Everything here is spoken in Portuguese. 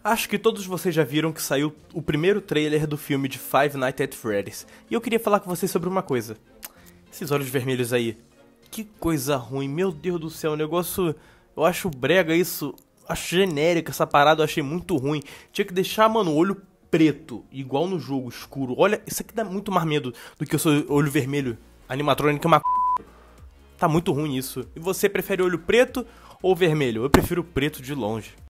Acho que todos vocês já viram que saiu o primeiro trailer do filme de Five Nights at Freddy's. E eu queria falar com vocês sobre uma coisa. Esses olhos vermelhos aí. Que coisa ruim, meu Deus do céu, o negócio... Eu acho brega isso, acho genérico essa parada, eu achei muito ruim. Tinha que deixar, mano, o olho preto, igual no jogo, escuro. Olha, isso aqui dá muito mais medo do que o seu olho vermelho. Animatrônica é uma... Tá muito ruim isso. E você prefere olho preto ou vermelho? Eu prefiro preto de longe.